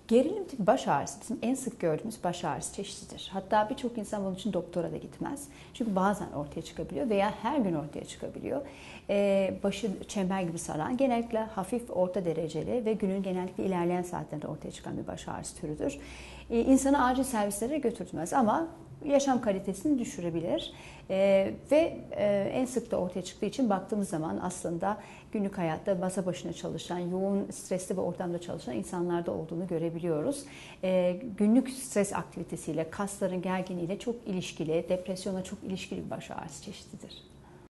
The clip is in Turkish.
Gerilim tipi baş ağrısı bizim en sık gördüğümüz baş ağrısı çeşididir. Hatta birçok insan bunun için doktora da gitmez. Çünkü bazen ortaya çıkabiliyor veya her gün ortaya çıkabiliyor. Başı çember gibi saran, genellikle hafif orta dereceli ve günün genellikle ilerleyen saatlerinde ortaya çıkan bir baş ağrısı türüdür. İnsanı acil servislere götürtmez ama yaşam kalitesini düşürebilir. Ve en sık da ortaya çıktığı için baktığımız zaman aslında günlük hayatta masa başına çalışan, yoğun stresli bir ortamda çalışan insanlarda olduğunu görebiliyoruz. Günlük stres aktivitesiyle, kasların gerginliğiyle çok ilişkili, depresyona çok ilişkili bir baş ağrısı çeşididir.